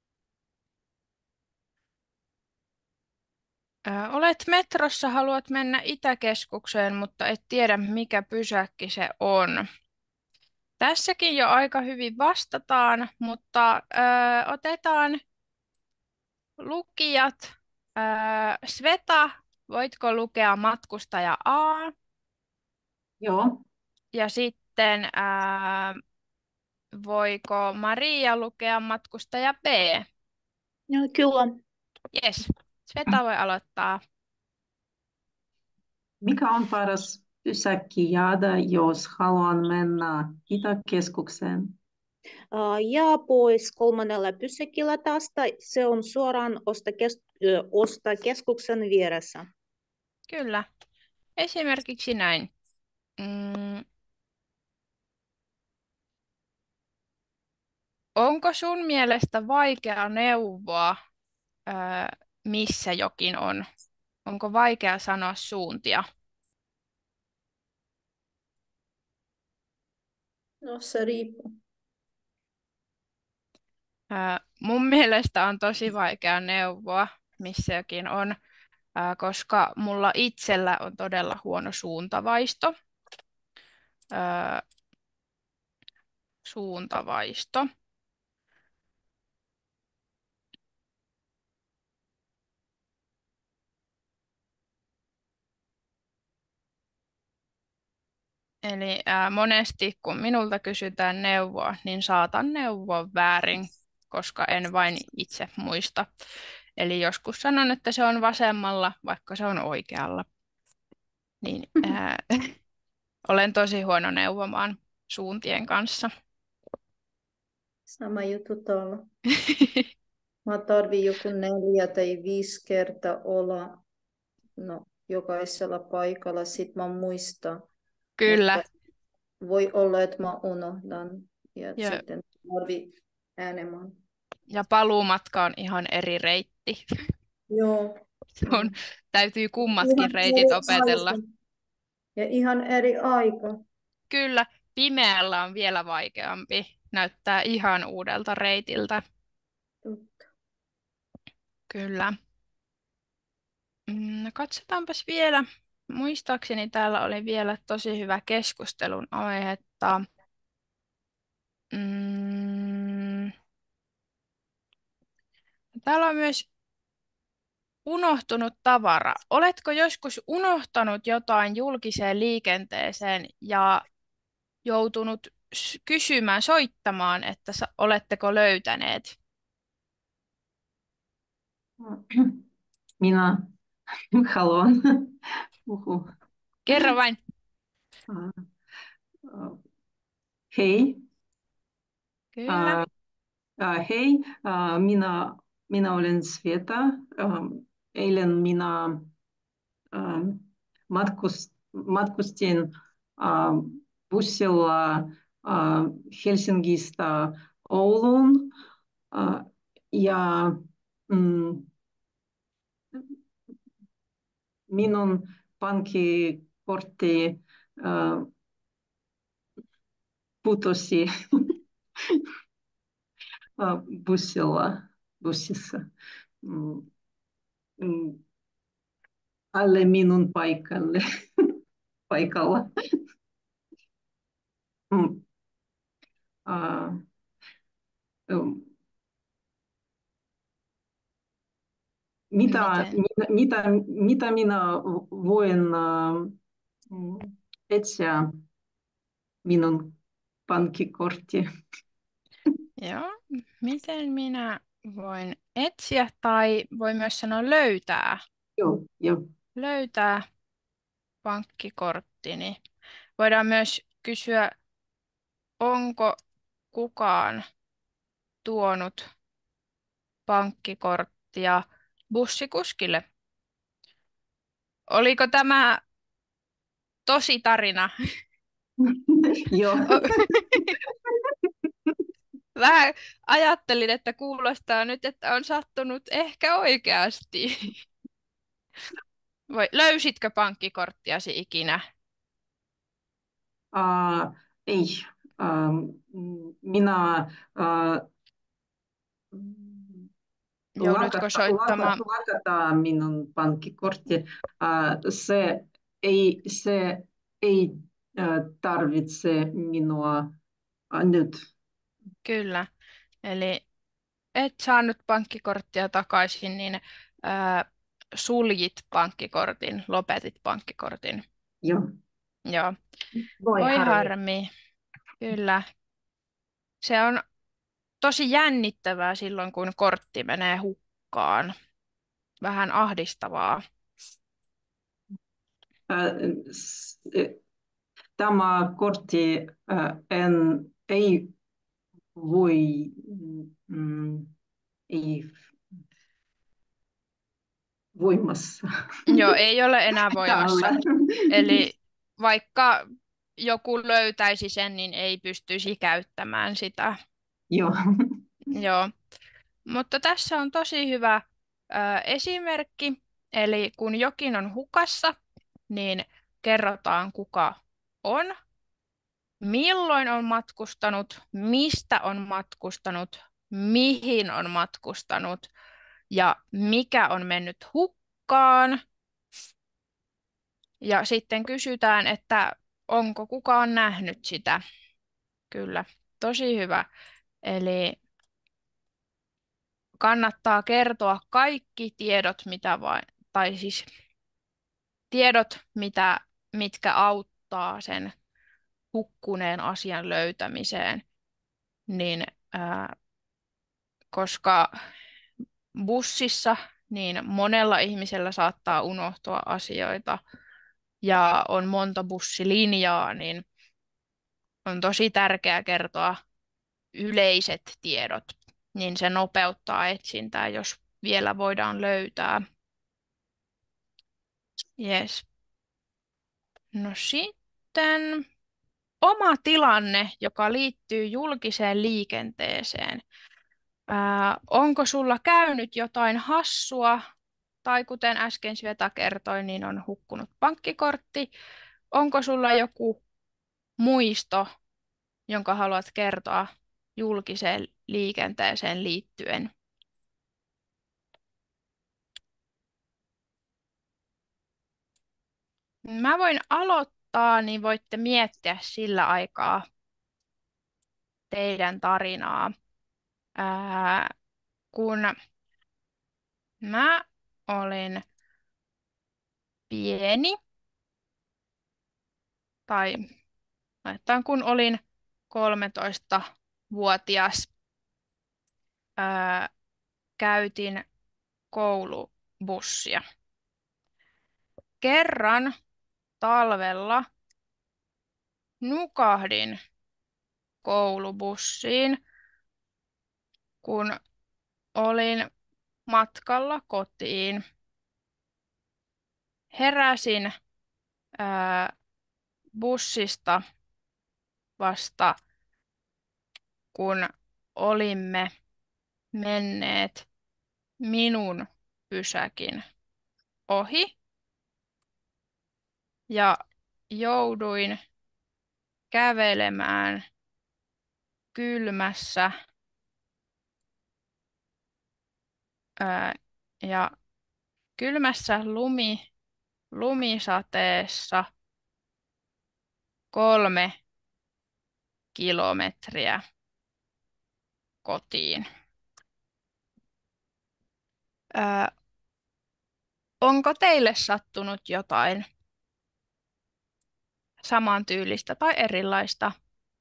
Ö, olet metrossa, haluat mennä Itäkeskukseen, mutta et tiedä mikä pysäkki se on. Tässäkin jo aika hyvin vastataan, mutta ö, otetaan lukijat. Ö, Sveta, voitko lukea matkustaja A? Joo. Ja sitten ö, voiko Maria lukea matkustaja B? Joo, kyllä. Yes, Sveta voi aloittaa. Mikä on paras pysäkki jäädä, jos haluan mennä Itäkeskukseen? Ää, Jää pois kolmannella pysäkillä tästä. Se on suoraan ostokes- ö, ostokeskuksen vieressä. Kyllä, esimerkiksi näin. Mm. Onko sun mielestä vaikea neuvoa, ää, missä jokin on? Onko vaikea sanoa suuntia? No se riippuu. Ää, mun mielestä on tosi vaikea neuvoa, missä jokin on, ää, koska mulla itsellä on todella huono suuntavaisto. Ää, suuntavaisto. Eli ää, monesti kun minulta kysytään neuvoa, niin saatan neuvoa väärin, koska en vain itse muista. Eli joskus sanon, että se on vasemmalla, vaikka se on oikealla. Niin ää, olen tosi huono neuvomaan suuntien kanssa. Sama juttu tuolla. Mä tarvin joku neljä tai viisi kertaa olla no, jokaisella paikalla, sit mä muistan. Kyllä, Mutta voi olla, että mä unohdan ja ja, sitten tarvii enemmän. ja paluumatka on ihan eri reitti. Joo. Se on, täytyy kummatkin Ihan reitit eri opetella. aika. Ja ihan eri aika. Kyllä, pimeällä on vielä vaikeampi. Näyttää ihan uudelta reitiltä. Totta. Kyllä. Mm, No katsotaanpas vielä. Muistaakseni täällä oli vielä tosi hyvä keskustelun aihetta. Mm, Täällä on myös unohtunut tavara. Oletko joskus unohtanut jotain julkiseen liikenteeseen ja joutunut s- kysymään, soittamaan, että sa- oletteko löytäneet? Minä haluan puhua. Kerro vain. Ah, ah, Hei, Kyllä. ah, ah, hei, ah, minä, minä olen Sveta. Ah, Eilen minä ah, matkus, matkustin ah, bussilla ah, Helsingistä Ouluun. Ah, ja mm, minun pankkikortti ah, putosi ah, bussilla, bussissa. Mm, mm, alle minun paikalle, paikalla. Mm, ah, mm, mitä, Miten? mitä, mitä, mitä minä voin äh, etsiä minun pankkikortti? Joo, miten minä voin etsiä tai voi myös sanoa löytää, Joo, joo. löytää pankkikorttini. Voidaan myös kysyä, onko kukaan tuonut pankkikorttia bussikuskille. Oliko tämä tosi tarina? Joo. Vähän ajattelin, että kuulostaa nyt, että on sattunut ehkä oikeasti. Voi, löysitkö pankkikorttiasi ikinä? Uh, ei. Uh, minä uh, Joudutko lakata, lakata, soittamaan? lakata minun pankkikortti. Uh, se ei, se ei uh, tarvitse minua uh, nyt. Kyllä. Eli et saanut pankkikorttia takaisin, niin ää, suljit pankkikortin, lopetit pankkikortin. Joo. Joo. Voi Voi harmi. harmi. Kyllä. Se on tosi jännittävää silloin, kun kortti menee hukkaan. Vähän ahdistavaa. Uh, s- Tämä kortti uh, en, ei voi, mm, ei voimassa. Joo, ei ole enää voimassa. Täällä. Eli vaikka joku löytäisi sen, niin ei pystyisi käyttämään sitä. Joo. Joo. Mutta tässä on tosi hyvä ö, esimerkki. Eli kun jokin on hukassa, niin kerrotaan kuka on, milloin on matkustanut, mistä on matkustanut, mihin on matkustanut ja mikä on mennyt hukkaan. Ja sitten kysytään, että onko kukaan nähnyt sitä. Kyllä, tosi hyvä. Eli kannattaa kertoa kaikki tiedot, mitä vain, tai siis tiedot, mitä, mitkä auttaa sen hukkuneen asian löytämiseen, niin ää, koska bussissa niin monella ihmisellä saattaa unohtua asioita ja on monta bussilinjaa, niin on tosi tärkeää kertoa yleiset tiedot, niin se nopeuttaa etsintää, jos vielä voidaan löytää. Yes. No sitten oma tilanne, joka liittyy julkiseen liikenteeseen. Ää, onko sulla käynyt jotain hassua, tai kuten äsken Sveta kertoi, niin on hukkunut pankkikortti. Onko sulla joku muisto, jonka haluat kertoa julkiseen liikenteeseen liittyen? Mä voin aloittaa, niin voitte miettiä sillä aikaa teidän tarinaa. Ää, kun mä olin pieni, tai laitetaan kun olin kolmetoista-vuotias, ää, käytin koulubussia. Kerran talvella nukahdin koulubussiin, kun olin matkalla kotiin. Heräsin ää, bussista vasta, kun olimme menneet minun pysäkin ohi ja jouduin kävelemään kylmässä ää, ja kylmässä lumi, lumisateessa kolme kilometriä kotiin. Ää, Onko teille sattunut jotain samantyylistä tai erilaista?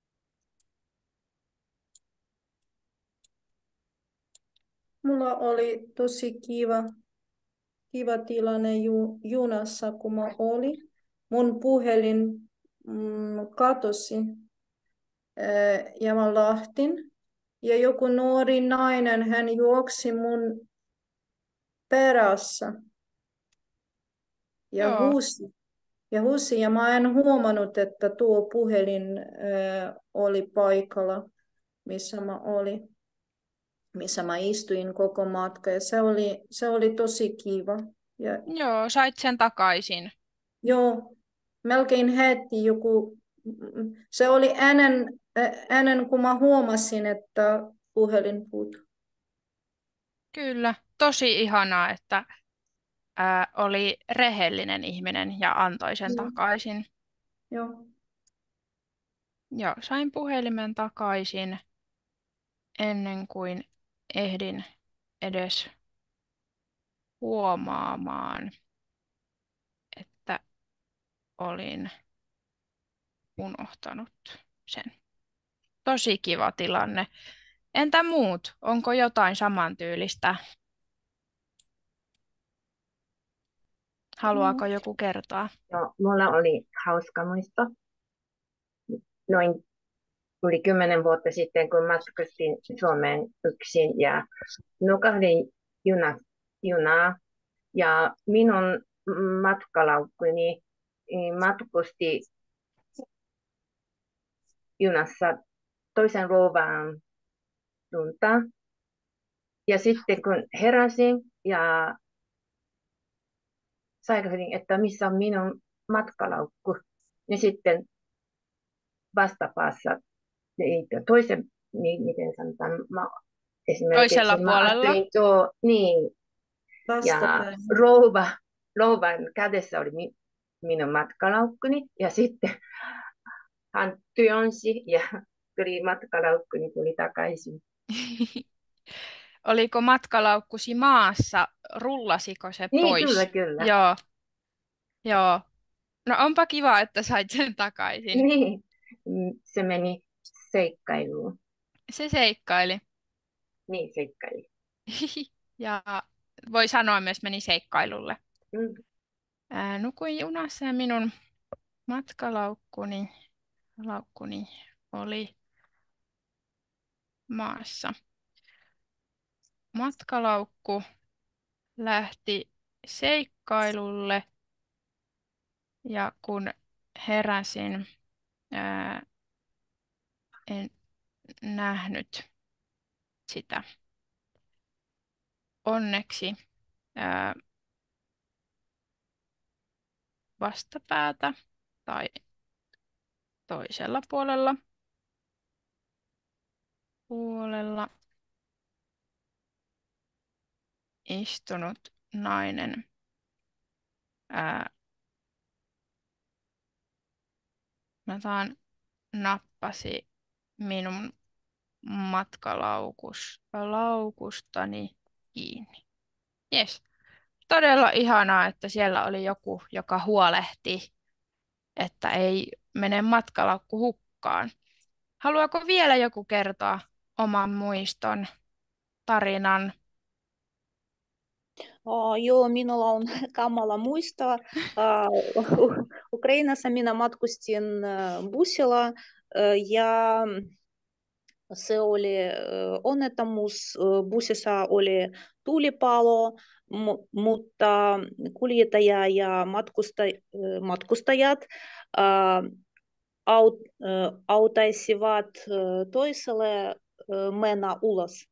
Mulla oli tosi kiva, kiva tilanne ju, junassa, kun mä olin. Mun puhelin mm, katosi ää, ja mä lähtin. Ja joku nuori nainen, hän juoksi mun perässä ja Joo, huusi. Ja huusi, ja mä en huomannut, että tuo puhelin ää, oli paikalla, missä mä olin, missä mä istuin koko matka. Ja se oli, se oli tosi kiva. Ja joo, sait sen takaisin. joo, melkein heti joku, se oli ennen, ennen kuin mä huomasin, että puhelin puutui. Kyllä, tosi ihanaa, että ää, oli rehellinen ihminen ja antoi sen Mm. takaisin. Joo. Joo, sain puhelimen takaisin ennen kuin ehdin edes huomaamaan, että olin unohtanut sen. Tosi kiva tilanne. Entä muut? Onko jotain samantyylistä? Haluaako joku kertoa? No, mulla oli hauska muisto. Noin yli kymmenen vuotta sitten, kun matkustin Suomeen yksin ja nukahdin juna, junaa ja minun matkalaukkuni eh, matkusti junassa toisen rouvan suuntaan. Ja sitten kun heräsin ja säikähdin, että missä on minun matkalaukku, niin sitten vastapäässä niin toisen, niin miten sanotaan, mä, Toisella esimerkiksi mä puolella? ajattelin tuo, niin, ja Vastapäin. rouva, rouvan kädessä oli mi, minun matkalaukkuni, ja sitten hän työnsi, ja tuli matkalaukkuni, tuli takaisin. Oliko matkalaukkusi maassa? Rullasiko se Niin, pois? kyllä, kyllä. Joo, joo. No onpa kiva, että sait sen takaisin. Niin, mm, se meni seikkailuun. Se seikkaili. Niin, seikkaili. Ja voi sanoa myös meni seikkailulle. Mm. Ää, nukuin junassa ja minun matkalaukkuni laukkuni oli maassa. Matkalaukku lähti seikkailulle ja kun heräsin, ää, en nähnyt sitä. Onneksi ää, vastapäätä tai toisella puolella, puolella istunut nainen ää, Nathan nappasi minun matkalaukustani kiinni. Jes. Todella ihanaa, että siellä oli joku, joka huolehti, että ei mene matkalaukku hukkaan. Haluaako vielä joku kertoa oman muiston, tarinan? Uh, joo, minulla on kamala muistaa. Uh, Ukrainassa minä matkustin uh, bussilla uh, ja se oli uh, onnettomuus. Uh, bussissa oli tulipalo, mu- mutta kuljettaja ja matkusta, uh, matkustajat uh, aut, uh, autaisivat uh, toiselle uh, mennä ulos.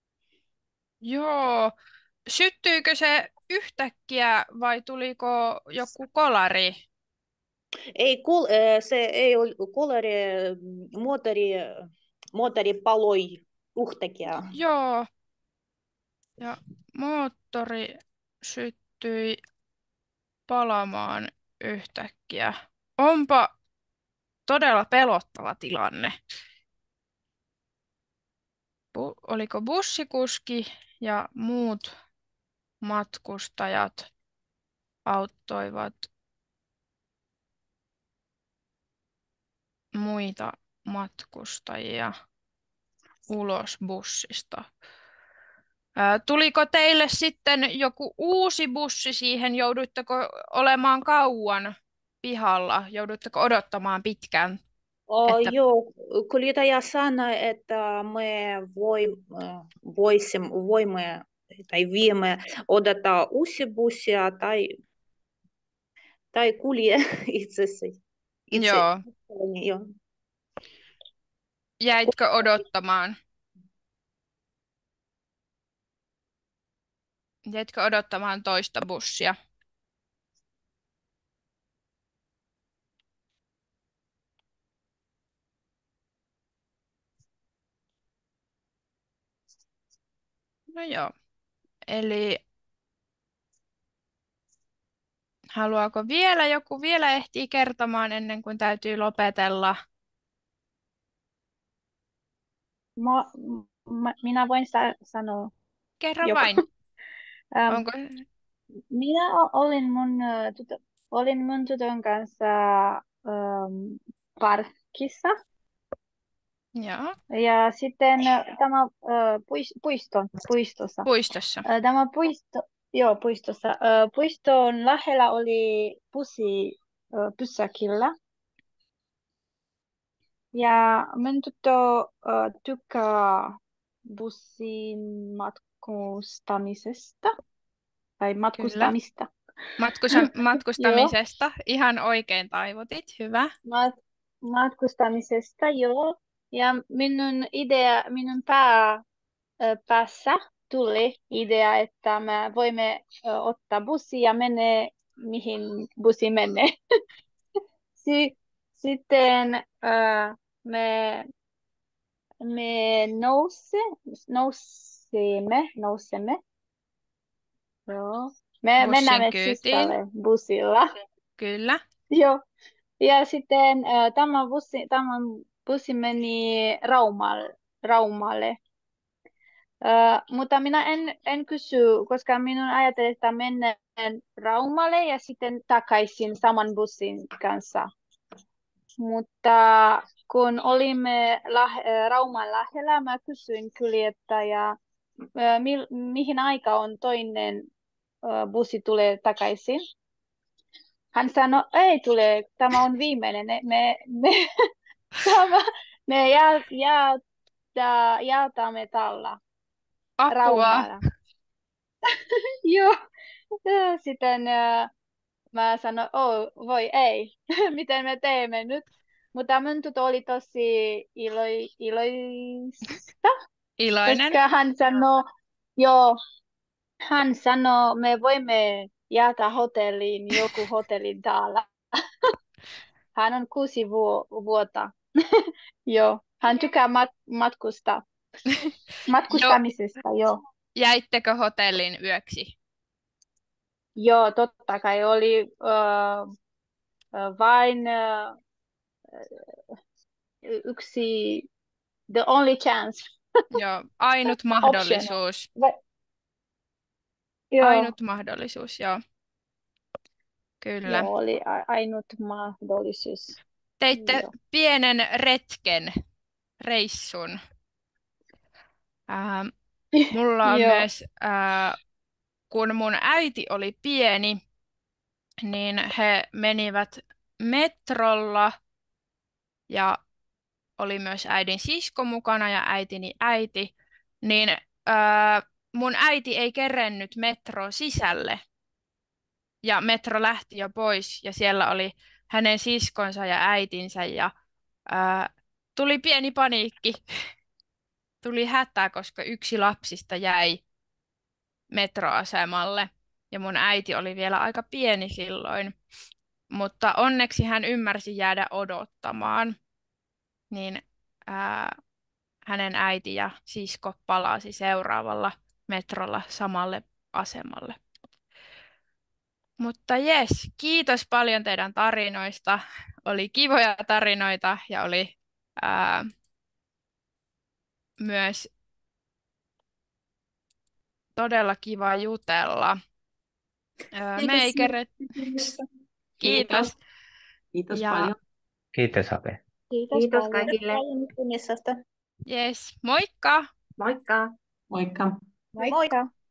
Joo. Syttyykö se yhtäkkiä vai tuliko joku kolari? Ei, kol, äh, se ei ole kolari, moottori, moottori paloi yhtäkkiä. Joo. Ja moottori syttyi palamaan yhtäkkiä. Onpa todella pelottava tilanne. Bu- oliko bussikuski ja muut matkustajat auttoivat muita matkustajia ulos bussista. Ää, Tuliko teille sitten joku uusi bussi siihen? Jouduitteko olemaan kauan pihalla? Jouduitteko odottamaan pitkään, Oh, että joo, kuljettaja sanoi, että me voi, äh, voisimme, voimme tai viemme odottaa uusi bussia tai, tai kulje itse, itse. joo, Joo. jäitkö odottamaan? Jäitkö odottamaan toista bussia? No joo. Eli haluaako vielä joku vielä ehtii kertomaan ennen kuin täytyy lopetella? Mä, mä, minä voin sa- sanoa Kerro joku. vain. Ähm, Onko? minä o- olin mun, äh, tuto, olin mun tytön kanssa ähm, parkissa. Joo, Ja sitten äh, tämä äh, puis, puisto, puistossa. puistossa. Äh, Tämä puisto, joo, puistossa. Äh, Puiston lähellä oli bussi äh, pysäkillä. Ja mun tyttö äh, tykkää bussin matkustamisesta tai Kyllä. matkustamista. Matkusa- Joo, matkustamisesta. Ihan oikein taivutit. Hyvä. mat, matkustamisesta, joo. Ja minun idea, minun pää, ö, päässä tuli idea, että me voimme ö, ottaa bussi ja mene mihin bussi menee. Si- Sitten ö, me, me nouse, nousemme, nousemme. Joo. Me Bussin mennään kyytiin. sisälle bussilla. Kyllä. Joo. Ja sitten äh, tämä bussi, tämä bussi meni Raumalle. Raumalle. Äh, mutta minä en, en kysy, koska minun ajattelin, että mennään Raumalle ja sitten takaisin saman bussin kanssa. Mutta kun olimme lah- äh, Rauman lähellä, mä kysyin kuljettaja, äh, mi- mihin aika on toinen äh, bussi tulee takaisin. Hän sanoi, ei tule, tämä on viimeinen. Me, me, me, tämä, me jää, jäätä, jäätämme tällä Apua. Raumalla. Joo. Ja sitten äh, mä sanoin, oh, voi ei, miten me teemme nyt. Mutta mun tytö oli tosi ilo, iloista, Iloinen. koska hän sanoi, joo, hän sanoi, me voimme jäädä hotelliin, joku hotellin täällä. Hän on kuusi vu- vuotta. Joo, hän tykkää mat- matkustaa. Jo, Matkustamisesta, joo. jäittekö hotellin yöksi? Joo, totta kai oli uh, vain uh, yksi, the only chance Joo, ainut option. mahdollisuus. Va- joo, Ainut mahdollisuus, joo. Kyllä. joo, oli a- ainut mahdollisuus. Teitte Joo. pienen retken, reissun. Ähm, mulla on Joo, myös, äh, kun mun äiti oli pieni, niin he menivät metrolla ja oli myös äidin sisko mukana ja äitini äiti, niin äh, mun äiti ei kerennyt metro sisälle ja metro lähti jo pois ja siellä oli hänen siskonsa ja äitinsä ja äh, tuli pieni paniikki, tuli hätä, koska yksi lapsista jäi metroasemalle ja mun äiti oli vielä aika pieni silloin, mutta onneksi hän ymmärsi jäädä odottamaan, niin ää, hänen äiti ja sisko palasi seuraavalla metrolla samalle asemalle. Mutta jes, kiitos paljon teidän tarinoista. Oli kivoja tarinoita ja oli ää, myös todella kiva jutella. Öö, me ei kerret... Kiitos. Kiitos Ja paljon. Kiitos, Abe. Kiitos, Kiitos paljon. kaikille. Paljon Tunnisesta. yes, moikka! Moikka! Moikka. Moikka.